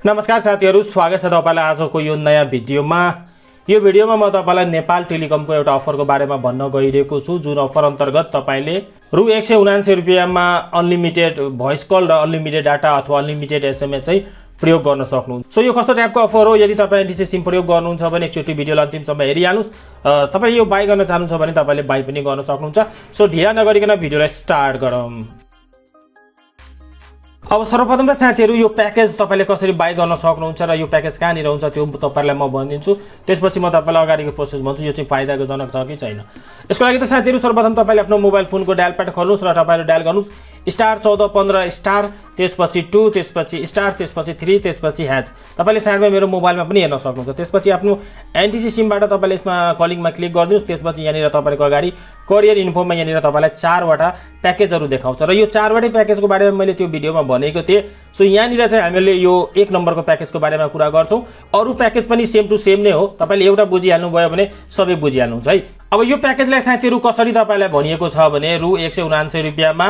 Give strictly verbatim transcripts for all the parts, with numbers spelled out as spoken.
नमस्कार साथीहरु, स्वागत छ तपाईलाई आजको यो नयाँ भिडियोमा। यो भिडियोमा म तपाईलाई नेपाल टेलिकमको एउटा अफरको बारेमा भन्न गइरहेको छु, जुन अफर अन्तर्गत तपाईले रु एक सय उनान्सय रुपैयाँमा अनलिमिटेड भोइस कल र अनलिमिटेड डाटा अथवा अनलिमिटेड एसएमएस चाहिँ प्रयोग गर्न सक्नुहुन्छ। सो यो कस्तो टाइपको अफर हो, यदि तपाईले एनटिसी सिम प्रयोग गर्नुहुन्छ भने एकचोटी भिडियोलाई अन्तिमसम्म हेरिहाल्नुस्। तपाईले यो बाइ गर्न चाहनुहुन्छ भने तपाईले बाइ पनि गर्न सक्नुहुन्छ। सो ढिला नगरिकन भिडियोलाई स्टार्ट गरौँ। अब सर्वप्रथम त साथीहरु, यो प्याकेज तपाईले कसरी बाइ गर्न सक्नुहुन्छ र यो प्याकेज कहाँनिर हुन्छ त्यो तपाईलाई म भनिदिन्छु। त्यसपछि म तपाईलाई अगाडिको प्रोसेस भन्छु, यो चाहिँ फाइदाजनक छ कि छैन। यसको लागि त साथीहरु सर्वप्रथम तपाईले आफ्नो मोबाइल फोनको डायल प्याड खोल्नुस् र तपाईले डायल गर्नुस् स्टार चौध पन्ध्र स्टार, त्यसपछि टू, त्यसपछि स्टार, त्यसपछि थ्री, त्यसपछि ह्याज। तपाईले साइडमा मेरो मोबाइलमा पनि हेर्न सक्नुहुन्छ। त्यसपछि आफ्नो एनटिसी सिमबाट तपाईले यसमा कलिङमा क्लिक गर्नुस्। त्यसपछि यहाँनिर तपाईको अगाडि करियर इन्फोमा यहाँनिर तपाईलाई चारवटा प्याकेजहरु देखाउँछ र यो चारवटै प्याकेजको बारेमा मैले त्यो भिडियोमा भनेको थिएँ। सो यहाँनिर चाहिँ हामीले यो एक नम्बरको प्याकेजको बारेमा कुरा गर्छौं। अरु प्याकेज पनि सेम टु सेम नै हो, तपाईले एउटा बुझिहाल्नु भयो भने सबै बुझिहाल्नुहुन्छ है। अब यो प्याकेजलाई साथीहरु कसरी तपाईलाई भनिएको छ भने रु एक सय उनान्सय रुपैयाँमा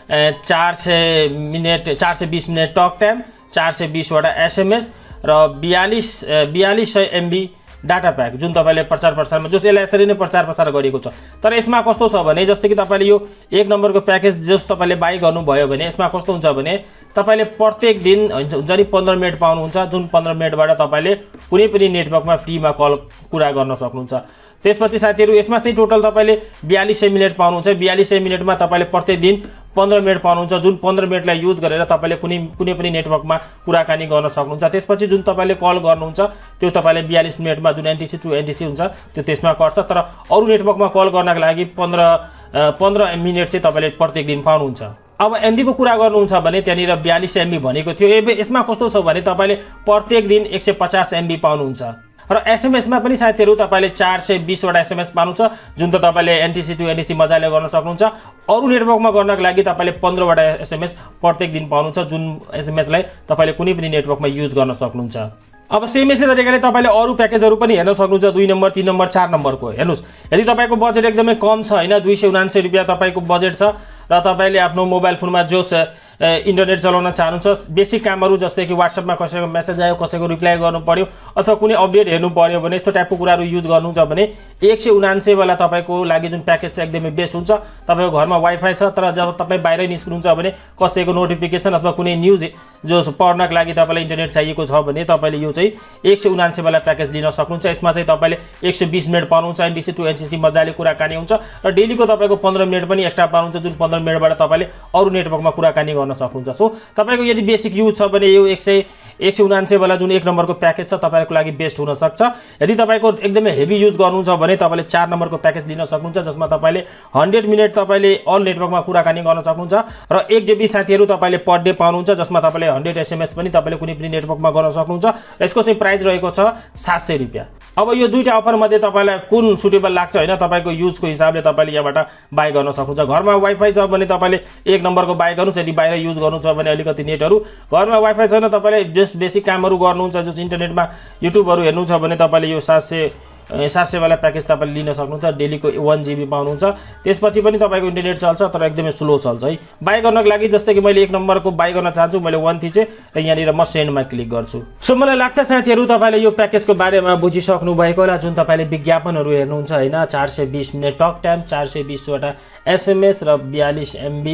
चार सय मिनेट चार सय बीस मिनेट टक टाइम, चार सय बीस वटा एसएमएस र बयालीस बयालीस सय एमबी डाटा प्याक, जुन तपाईले प्रचार प्रसारमा जो यसलाई यसरी नै प्रचार प्रसार गरिएको छ। तर यसमा कस्तो छ भने जस्तै कि तपाईले यो एक नम्बरको प्याकेज जस तपाईले बाइ गर्नुभयो भने यसमा कस्तो हुन्छ भने तपाईले प्रत्येक दिन हुन्छ नि पन्ध्र मिनेट पाउनुहुन्छ, जुन पन्ध्र मिनेटबाट तपाईले कुनै पनि नेटवर्कमा फ्रीमा कल कुरा गर्न सक्नुहुन्छ। त्यसपछि साथीहरु यसमा चाहिँ टोटल तपाईले बयालीस सय मिनेट पाउनुहुन्छ। बयालीस सय मिनेटमा तपाईले प्रत्येक दिन पन्ध्र मिनेट पाउनुहुन्छ, जुन पन्ध्र मिनेटलाई युज गरेर तपाईले कुनै कुनै पनि नेटवर्कमा कुराकानी गर्न सक्नुहुन्छ। त्यसपछि जुन तपाईले कल गर्नुहुन्छ त्यो तपाईले बयालीस मिनेटमा जुन एनटिसी टु एनटिसी हुन्छ त्यो त्यसमा गर्छ। तर अरु नेटवर्कमा कल गर्नको लागि पन्ध्र पन्ध्र मिनेट चाहिँ तपाईले प्रत्येक दिन पाउनुहुन्छ। अब एमबी को कुरा गर्नुहुन्छ भने त्यहाँनिर बयालीस एमबी भनेको थियो। यसमा कस्तो छ भने तपाईले प्रत्येक दिन एक सय पचास एमबी पाउनुहुन्छ र एसएमएस मा पनि साथीहरु तपाईले चार सय बीस वटा एसएमएस पाउनुहुन्छ, जुन त तपाईले एनटिसी टु एनटिसी मजाले गर्न सक्नुहुन्छ। अरु नेटवर्कमा गर्नको लागि तपाईले पन्ध्र वटा एसएमएस प्रत्येक दिन पाउनुहुन्छ, जुन एसएमएस लाई तपाईले कुनै पनि नेटवर्कमा युज गर्न सक्नुहुन्छ। अब सेम यस्तै तरिकाले तपाईले अरु प्याकेजहरु पनि हेर्न सक्नुहुन्छ, दुई नम्बर, तीन नम्बर, चार नम्बरको। हेर्नुस्, यदि तपाईको बजेट एकदमै कम छ हैन, दुई सय उनान्सय रुपैयाँ तपाईको बजेट छ र तपाईले आफ्नो मोबाइल फोनमा जोस इन्टरनेट चलाउन चाहनुहुन्छ, बेसिक कामहरु जस्तै कि व्हाट्सएपमा कसैको मेसेज आयो, कसैको रिप्लाई गर्नु पर्यो अथवा कुनै अपडेट हेर्नु पर्यो भने यस्तो टाइपको कुराहरु युज गर्नुहुन्छ भने एक सय उनान्सय वाला तपाईको लागि जुन प्याकेज छ एकदमै बेस्ट हुन्छ। तपाईको घरमा वाइफाई छ तर जब तपाई बाहिर निस्किनुहुन्छ भने कसैको नोटिफिकेसन अथवा कुनै न्यूज जो पढ्नको लागि तपाईलाई इन्टरनेट चाहिएको छ भने तपाईले यो चाहिँ एक सय उनान्सय वाला प्याकेज लिन सक्नुहुन्छ। यसमा चाहिँ तपाईले एक सय बीस मिनेट पाउनुहुन्छ, एनटिसी टु एनटिसी मजाले कुराकानी हुन्छ र डेलीको तपाईको पन्ध्र मिनेट पनि एक्स्ट्रा पाउनुहुन्छ, जुन पन्ध्र मिनेटबाट तपाईले अरु नेटवर्कमा कुराकानी गर्न सक्नुहुन्छ। सो तपाईको यदि बेसिक युज छ भने यो एक सय एक सय उनान्सय वाला जुन एक नम्बरको प्याकेज छ तपाईको लागि बेस्ट हुन सक्छ। यदि तपाईको एकदमै हेभी युज गर्नुहुन्छ भने तपाईले चार नम्बरको प्याकेज लिन सक्नुहुन्छ, जसमा तपाईले सय मिनेट तपाईले अल नेटवर्कमा कुराकानी गर्न सक्नुहुन्छ र एक जीबी साथीहरु तपाईले पर डे पाउनुहुन्छ, जसमा तपाईले सय एसएमएस पनि तपाईले कुनै पनि नेटवर्कमा गर्न सक्नुहुन्छ। र यसको चाहिँ प्राइस रहेको छ सात सय रुपैयाँ। अब यो दुईटा अफर मध्ये तपाईलाई कुन सुटेबल लाग्छ हैन, तपाईको युजको हिसाबले तपाईले यहाँबाट बाइ गर्न सक्नुहुन्छ। घरमा वाइफाई छ भने तपाईले एक नम्बरको बाइ गर्नुस्, यदि बाहिर युज गर्नु छ भने अलिकति नेटहरु, घरमा वाइफाई छैन तपाईले जस बेसिक कामहरु गर्नुहुन्छ, जस इन्टरनेटमा युट्युबहरु हेर्नु छ भने तपाईले यो सात सय सात सय वाला प्याकेज तपाईले लिन सक्नुहुन्छ, डेलीको एक जीबी पाउनुहुन्छ। त्यसपछि पनि तपाईको इन्टरनेट चल्छ तर एकदमै स्लो चल्छ है। बाइ गर्नको लागि जस्तै कि मैले एक नम्बरको बाइ गर्न चाहन्छु, मैले वन थिचे र यहाँनिर म सेन्डमा क्लिक गर्छु। सो मलाई लाग्छ साथीहरु तपाईले यो प्याकेजको बारेमा बुझिसक्नु भएको होला, जुन तपाईले विज्ञापनहरु हेर्नुहुन्छ हैन, चार सय बीस मिनेट टक टाइम, चार सय बीस वटा एसएमएस र बयालीस एमबी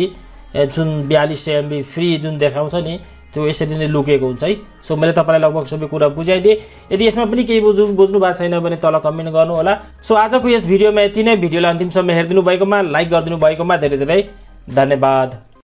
जुन बयालीस सय एमबी फ्री जुन देखाउँछ नि त्यो यसरी नै लुकेको हुन्छ है। सो मैले तपाईलाई लगभग सबै कुरा बुझाइदिए। यदि यसमा पनि केही बुझ्नु बुझ्नु भएको छैन भने तल कमेन्ट गर्नु होला। सो आजको यस भिडियोमा यति नै। भिडियोलाई अन्तिमसम्म हेरिदिनु भएकोमा, लाइक गरिदिनु भएकोमा धेरै धेरै धन्यवाद।